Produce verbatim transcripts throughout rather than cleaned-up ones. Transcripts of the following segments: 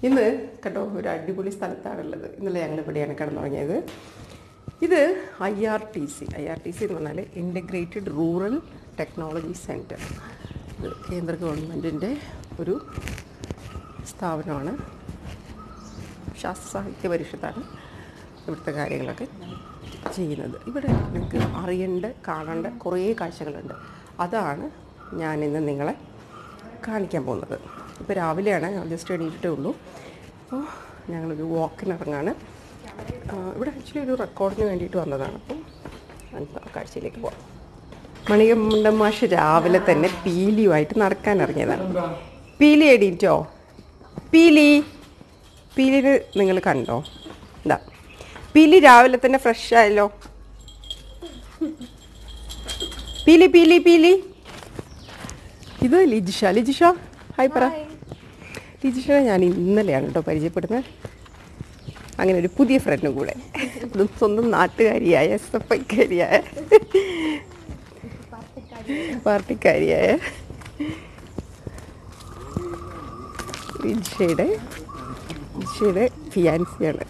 ഇന്ന് കേട്ടോ ഒരു അടിപൊളി സ്ഥലത്താണുള്ളത്. ഇന്നലെ ഞങ്ങൾ ഇവിടെയാണ് കിടന്നുറങ്ങിയത്. ഇത് I R T C I R T C എന്ന് പറഞ്ഞാൽ ഇൻ്റഗ്രേറ്റഡ് റൂറൽ ടെക്നോളജി സെൻറ്റർ. ഇത് കേന്ദ്ര ഗവൺമെൻറ്റിൻ്റെ ഒരു സ്ഥാപനമാണ്. ശാസ്ത്ര സാഹിത്യ പരിഷത്താണ് ഇവിടുത്തെ കാര്യങ്ങളൊക്കെ ചെയ്യുന്നത്. ഇവിടെ നിങ്ങൾക്ക് അറിയേണ്ട കാണേണ്ട കുറേ കാഴ്ചകളുണ്ട്. അതാണ് ഞാനിന്ന് നിങ്ങളെ കാണിക്കാൻ പോകുന്നത്. ഇപ്പോൾ രാവിലെയാണ്, ഞാൻ ജസ്റ്റ് എണീറ്റിട്ടേ ഉള്ളൂ. അപ്പോൾ ഞങ്ങളൊരു വാക്കിനിറങ്ങാണ്. ഇവിടെ ആക്ച്വലി ഒരു റെക്കോർഡിന് വേണ്ടിയിട്ട് വന്നതാണ്. അപ്പോൾ നമുക്ക് ആ കാഴ്ചയിലേക്ക് പോകാം. മണികണ്ഠൻ മാഷ് രാവിലെ തന്നെ പീലിയുമായിട്ട് നടക്കാൻ ഇറങ്ങിയതാണ്. പീലി എണീറ്റോ? പീലി പീലിന് നിങ്ങൾ കണ്ടോ? എന്താ പീലി രാവിലെ തന്നെ ഫ്രഷ് ആയല്ലോ. പീലി പീലി പീലി ഇത് ലിജിഷ. ലിജിഷ ഹായ് പറ. ലിജിഷനെ ഞാൻ ഇന്നലെയാണ് കേട്ടോ പരിചയപ്പെടുന്നത്. അങ്ങനെ ഒരു പുതിയ ഫ്രണ്ടും കൂടെ, അതും സ്വന്തം നാട്ടുകാരിയായ എസ് എഫ് ഐക്കാരിയായ പാർട്ടിക്കാരിയായ ലിജിഷയുടെ ലിജിഷയുടെ ഫിയാൻസിയാണ്.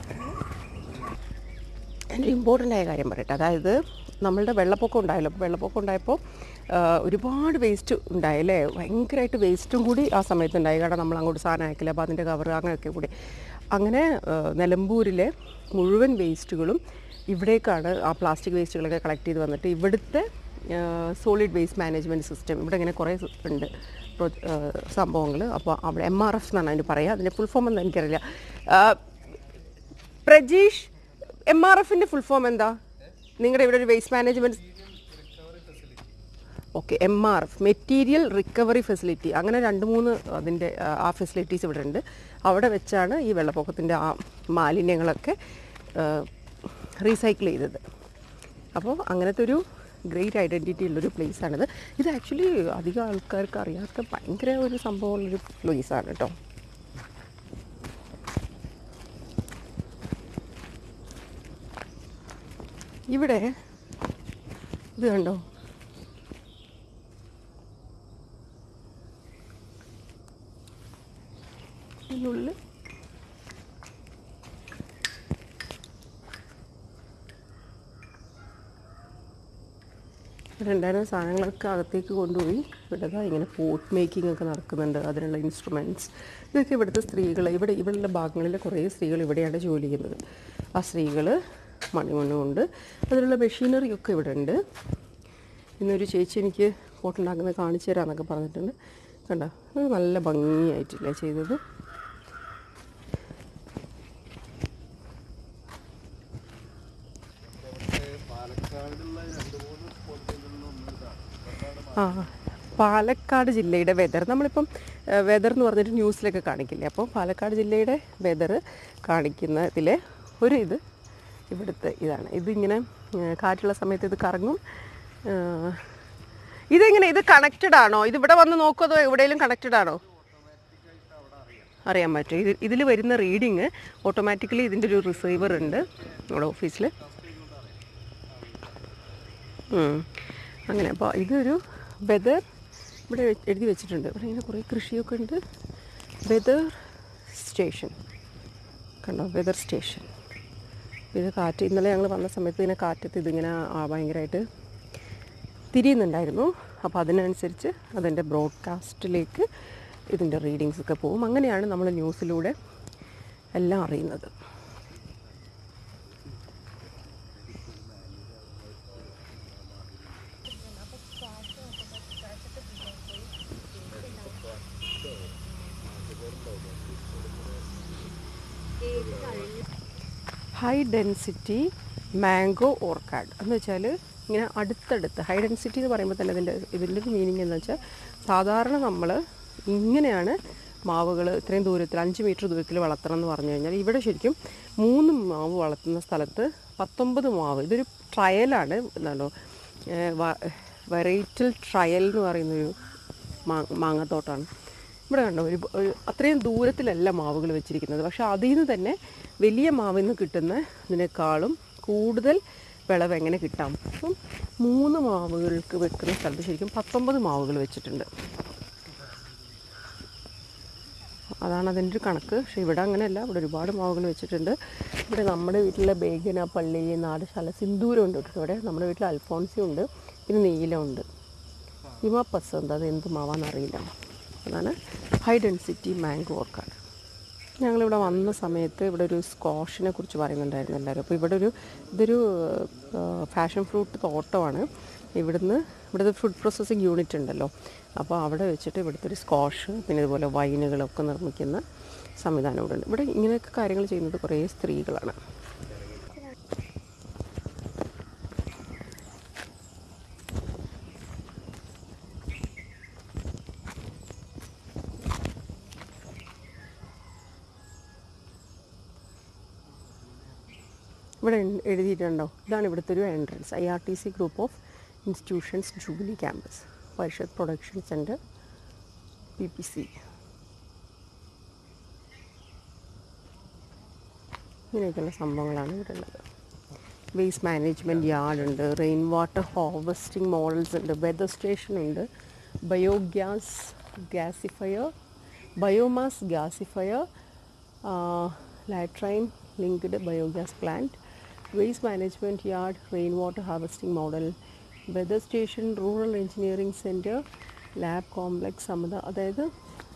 ഒരു ഇമ്പോർട്ടൻ്റ് ആയ കാര്യം പറയട്ടെ. അതായത് നമ്മളുടെ വെള്ളപ്പൊക്കം ഉണ്ടായല്ലോ. അപ്പോൾ വെള്ളപ്പൊക്കം ഉണ്ടായപ്പോൾ ഒരുപാട് വേസ്റ്റ് ഉണ്ടായല്ലേ. ഭയങ്കരമായിട്ട് വേസ്റ്റും കൂടി ആ സമയത്ത് ഉണ്ടായി. കാരണം നമ്മൾ അങ്ങോട്ട് സാധനം അയക്കില്ല. അപ്പോൾ അതിൻ്റെ കവർ അങ്ങനെയൊക്കെ കൂടി അങ്ങനെ നിലമ്പൂരിലെ മുഴുവൻ വേസ്റ്റുകളും ഇവിടേക്കാണ്, ആ പ്ലാസ്റ്റിക് വേസ്റ്റുകളൊക്കെ കളക്ട് ചെയ്ത് വന്നിട്ട് ഇവിടുത്തെ സോളിഡ് വേസ്റ്റ് മാനേജ്മെൻറ്റ് സിസ്റ്റം, ഇവിടെ ഇങ്ങനെ കുറേ ഉണ്ട് സംഭവങ്ങൾ. അപ്പോൾ അവിടെ എം ആർ എഫ് എന്നാണ് അതിന് പറയുക. അതിൻ്റെ ഫുൾ ഫോം എന്താ എനിക്കറിയില്ല. പ്രജീഷ്, എം ആർ എഫിൻ്റെ ഫുൾ ഫോം എന്താ? നിങ്ങളുടെ ഇവിടെ ഒരു waste management, okay, M R F material recovery facility. അങ്ങനെ രണ്ട് മൂന്ന് അതിൻ്റെ ആ ഫെസിലിറ്റീസ് ഇവിടെ ഉണ്ട്. അവിടെ വെച്ചാണ് ഈ വെള്ളപ്പൊക്കത്തിൻ്റെ ആ മാലിന്യങ്ങളൊക്കെ റീസൈക്കിൾ ചെയ്തത്. അപ്പോൾ അങ്ങനത്തെ ഒരു ഗ്രേറ്റ് ഐഡൻറ്റിറ്റി ഉള്ളൊരു പ്ലേസാണിത്. ഇത് ആക്ച്വലി അധികം ആൾക്കാർക്ക് അറിയാത്ത ഭയങ്കര ഒരു സംഭവമുള്ളൊരു പ്ലേസാണ് കേട്ടോ. ഇവിടെ ഇത് കണ്ടോ, ഇതിനുള്ളിൽ രണ്ടായിരം സാധനങ്ങളൊക്കെ അകത്തേക്ക് കൊണ്ടുപോയി ഇവിടെതാ ഇങ്ങനെ പോട്ട് മേക്കിംഗ് ഒക്കെ നടക്കുന്നുണ്ട്. അതിനുള്ള ഇൻസ്ട്രുമെൻറ്റ്സ് ഇതൊക്കെ ഇവിടുത്തെ സ്ത്രീകൾ, ഇവിടെ ഇവിടെയുള്ള ഭാഗങ്ങളിലെ കുറേ സ്ത്രീകൾ ഇവിടെയാണ് ജോലി ചെയ്യുന്നത്. ആ സ്ത്രീകൾ മണിമണ്ണുകൊണ്ട് അതിനുള്ള മെഷീനറിയൊക്കെ ഇവിടെ ഉണ്ട്. ഇന്നൊരു ചേച്ചി എനിക്ക് പോട്ടുണ്ടാക്കുന്നത് കാണിച്ചു തരാമെന്നൊക്കെ പറഞ്ഞിട്ടുണ്ട്. കണ്ടോ, അത് നല്ല ഭംഗിയായിട്ടില്ലേ ചെയ്തത്. ആ പാലക്കാട് ജില്ലയുടെ വെതർ, നമ്മളിപ്പം വെതർ എന്ന് പറഞ്ഞിട്ട് ന്യൂസിലൊക്കെ കാണിക്കില്ലേ, അപ്പോൾ പാലക്കാട് ജില്ലയുടെ വെതർ കാണിക്കുന്നതിലെ ഒരു ഇത് ഇവിടുത്തെ ഇതാണ്. ഇതിങ്ങനെ കാറ്റുള്ള സമയത്ത് ഇത് കറങ്ങും. ഇതെങ്ങനെ, ഇത് കണക്റ്റഡ് ആണോ? ഇത് ഇവിടെ വന്ന് നോക്കോ അതോ എവിടെയെങ്കിലും കണക്റ്റഡ് ആണോ? അറിയാൻ പറ്റും. ഇത് ഇതിൽ വരുന്ന റീഡിങ് ഓട്ടോമാറ്റിക്കലി ഇതിൻ്റെ ഒരു റിസീവർ ഉണ്ട് നമ്മുടെ ഓഫീസിൽ. അങ്ങനെ അപ്പോൾ ഇതൊരു വെതർ ഇവിടെ എഴുതി വെച്ചിട്ടുണ്ട്. ഇവിടെ ഇങ്ങനെ കുറേ കൃഷിയൊക്കെ ഉണ്ട്. വെതർ സ്റ്റേഷൻ കണ്ടോ, വെതർ സ്റ്റേഷൻ. ഇത് കാറ്റ്, ഇന്നലെ ഞങ്ങൾ വന്ന സമയത്ത് ഇങ്ങനെ കാറ്റത്ത് ഇതിങ്ങനെ ഭയങ്കരമായിട്ട് തിരിയുന്നുണ്ടായിരുന്നു. അപ്പോൾ അതിനനുസരിച്ച് അതിൻ്റെ ബ്രോഡ്കാസ്റ്റിലേക്ക് ഇതിൻ്റെ റീഡിങ്സൊക്കെ പോകും. അങ്ങനെയാണ് നമ്മൾ ന്യൂസിലൂടെ എല്ലാം അറിയുന്നത്. ഹൈ ഡെൻസിറ്റി മാംഗോ ഓർക്കാഡ് എന്ന് വെച്ചാൽ ഇങ്ങനെ അടുത്തടുത്ത്, ഹൈ ഡെൻസിറ്റി എന്ന് പറയുമ്പോൾ തന്നെ ഇതിൻ്റെ ഇതിൻ്റെ ഒരു മീനിങ് എന്ന് വെച്ചാൽ സാധാരണ നമ്മൾ ഇങ്ങനെയാണ് മാവുകൾ ഇത്രയും ദൂരത്തിൽ അഞ്ച് മീറ്റർ ദൂരത്തിൽ വളർത്തണം എന്ന് പറഞ്ഞു കഴിഞ്ഞാൽ ഇവിടെ ശരിക്കും മൂന്ന് മാവ് വളർത്തുന്ന സ്ഥലത്ത് പത്തൊമ്പത് മാവ്. ഇതൊരു ട്രയലാണ്, എന്താണോ വെറൈറ്റൽ ട്രയൽ എന്ന് പറയുന്നൊരു മാ മാങ്ങത്തോട്ടാണ്. ഇവിടെ കണ്ടോ, ഒരു അത്രയും ദൂരത്തിലല്ല മാവുകൾ വെച്ചിരിക്കുന്നത്. പക്ഷേ അതിൽ നിന്ന് തന്നെ വലിയ മാവിൽ നിന്ന് കിട്ടുന്ന ഇതിനേക്കാളും കൂടുതൽ വിളവ് എങ്ങനെ കിട്ടാം. അപ്പം മൂന്ന് മാവുകൾക്ക് വെക്കുന്ന സ്ഥലത്ത് ശരിക്കും പത്തൊമ്പത് മാവുകൾ വെച്ചിട്ടുണ്ട്. അതാണ് അതിൻ്റെ ഒരു കണക്ക്. പക്ഷേ ഇവിടെ അങ്ങനെയല്ല, ഇവിടെ ഒരുപാട് മാവുകൾ വെച്ചിട്ടുണ്ട്. ഇവിടെ നമ്മുടെ വീട്ടിലെ ബേഗന, പള്ളി, നാടുശാല, സിന്ദൂരം ഉണ്ട് കേട്ടോ. ഇവിടെ നമ്മുടെ വീട്ടിൽ അൽഫോൺസിയും ഉണ്ട്, പിന്നെ നീലമുണ്ട്. ഹിമാപ്പസ് ഉണ്ട്, അത് എന്ത് മാവാന്നറിയില്ല. അതാണ് ഹൈ ഡെൻസിറ്റി മാംഗോ ഓർക്കാഡ്. ഞങ്ങളിവിടെ വന്ന സമയത്ത് ഇവിടെ ഒരു സ്ക്വാഷിനെ കുറിച്ച് പറയുന്നുണ്ടായിരുന്നു എല്ലാവരും. അപ്പോൾ ഇവിടെ ഒരു ഇതൊരു ഫാഷൻ ഫ്രൂട്ട് തോട്ടമാണ്. ഇവിടുന്ന് ഇവിടുത്തെ ഫുഡ് പ്രോസസ്സിങ് യൂണിറ്റ് ഉണ്ടല്ലോ, അപ്പോൾ അവിടെ വെച്ചിട്ട് ഇവിടുത്തെ ഒരു സ്ക്വാഷ്, പിന്നെ ഇതുപോലെ വൈനുകളൊക്കെ നിർമ്മിക്കുന്ന സംവിധാനം ഇവിടെ ഉണ്ട്. ഇവിടെ ഇങ്ങനെയൊക്കെ കാര്യങ്ങൾ ചെയ്യുന്നത് കുറേ സ്ത്രീകളാണ്. ഇവിടെ എഴുതിയിട്ടുണ്ടോ, ഇതാണ് ഇവിടുത്തെ ഒരു entrance. I R T C group of institutions jubilee campus, Parishad production centre, P P C. ഇങ്ങനെയൊക്കെയുള്ള സംഭവങ്ങളാണ് ഇവിടെ ഉള്ളത്. വേസ്റ്റ് മാനേജ്മെൻറ്റ് യാർഡ് ഉണ്ട്, റെയിൻ വാട്ടർ ഹാർവെസ്റ്റിംഗ് മോഡൽസ് ഉണ്ട്, വെതർ സ്റ്റേഷൻ ഉണ്ട്, biogas gasifier, biomass gasifier, latrine linked biogas plant, waste management yard, rain water harvesting model, weather station, rural engineering centre, lab complex, Samatha. അതായത്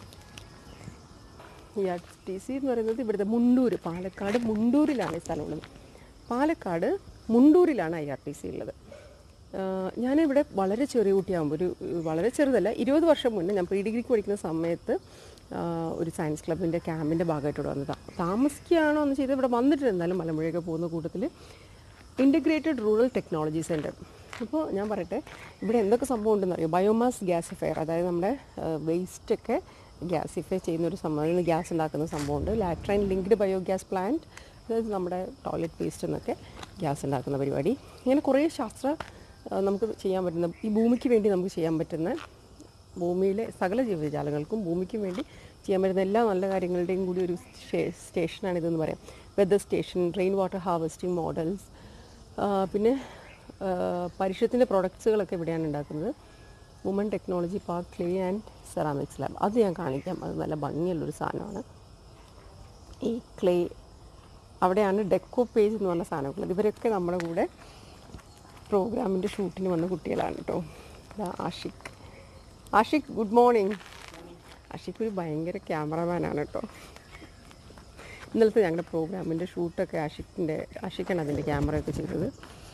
ഈ R T C എന്ന് പറയുന്നത് ഇവിടുത്തെ മുണ്ടൂർ, പാലക്കാട് മുണ്ടൂരിലാണ് ഈ സ്ഥലമുള്ളത്. പാലക്കാട് മുണ്ടൂരിലാണ് ഐ ആർ ടി സി ഉള്ളത്. ഞാനിവിടെ വളരെ ചെറിയ കുട്ടിയാകുമ്പോൾ, ഒരു വളരെ ചെറുതല്ല, ഇരുപത് വർഷം മുന്നേ ഞാൻ പ്രീ ഡിഗ്രിക്ക് പഠിക്കുന്ന സമയത്ത് ഒരു സയൻസ് ക്ലബിൻ്റെ ക്യാമ്പിൻ്റെ ഭാഗമായിട്ട് ഇവിടെ വന്നതാണ്. താമസിക്കുകയാണോ എന്ന് ചെയ്ത് ഇവിടെ വന്നിട്ടുണ്ട്. എന്നാലും മലമ്പുഴയൊക്കെ പോകുന്ന കൂട്ടത്തിൽ ഇൻ്റഗ്രേറ്റഡ് റൂറൽ ടെക്നോളജി സെൻറ്റർ. അപ്പോൾ ഞാൻ പറയട്ടെ, ഇവിടെ എന്തൊക്കെ സംഭവം ഉണ്ടെന്ന് അറിയോ? ബയോമാസ് ഗ്യാസിഫയർ, അതായത് നമ്മുടെ വേസ്റ്റൊക്കെ ഗ്യാസിഫൈ ചെയ്യുന്നൊരു സംഭവം, ഗ്യാസ് ഉണ്ടാക്കുന്ന സംഭവമുണ്ട്. ലാട്രൈൻ ലിങ്ക്ഡ് ബയോഗ്യാസ് പ്ലാന്റ്, അതായത് നമ്മുടെ ടോയ്ലറ്റ് വേസ്റ്റ് എന്നൊക്കെ ഗ്യാസ് ഉണ്ടാക്കുന്ന പരിപാടി. ഇങ്ങനെ കുറേ ശാസ്ത്ര നമുക്ക് ചെയ്യാൻ പറ്റുന്ന, ഈ ഭൂമിക്ക് വേണ്ടി നമുക്ക് ചെയ്യാൻ പറ്റുന്ന, ഭൂമിയിലെ സകല ജീവജാലങ്ങൾക്കും ഭൂമിക്കും വേണ്ടി ചെയ്യാൻ പറ്റുന്ന എല്ലാ നല്ല കാര്യങ്ങളുടെയും കൂടി ഒരു സ്റ്റേഷനാണിതെന്ന് പറയാം. Weather station, rain water harvesting models, പിന്നെ പരിഷത്തിൻ്റെ പ്രൊഡക്ട്സുകളൊക്കെ ഇവിടെയാണ് ഉണ്ടാക്കുന്നത്. Woman technology park, clay and ceramics lab, അത് ഞാൻ കാണിക്കാം. അത് നല്ല ഭംഗിയുള്ളൊരു സാധനമാണ്. ഈ ക്ലേ, അവിടെയാണ് ഡെക്കോ പേജ് എന്ന് പറഞ്ഞ സാധനങ്ങളുള്ളത്. ഇവരൊക്കെ നമ്മുടെ കൂടെ പ്രോഗ്രാമിൻ്റെ ഷൂട്ടിന് വന്ന കുട്ടികളാണ് കേട്ടോ. Ashiq Ashiq good morning. ആഷിഖ് ഒരു ഭയങ്കര ക്യാമറമാനാണ് കേട്ടോ. ഇന്നലത്തെ ഞങ്ങളുടെ പ്രോഗ്രാമിൻ്റെ ഷൂട്ടൊക്കെ ആഷിഖിൻ്റെ ആഷിഖാണ് അതിൻ്റെ ക്യാമറയൊക്കെ ചെയ്തത്.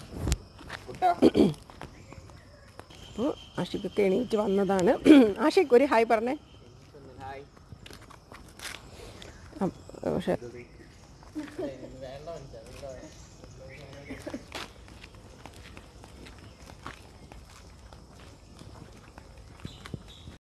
അപ്പോൾ ആഷിഖൊക്കെ എണീറ്റ് വന്നതാണ്. ആഷിഖ് ഒരു ഹായ് പറഞ്ഞേ. പക്ഷേ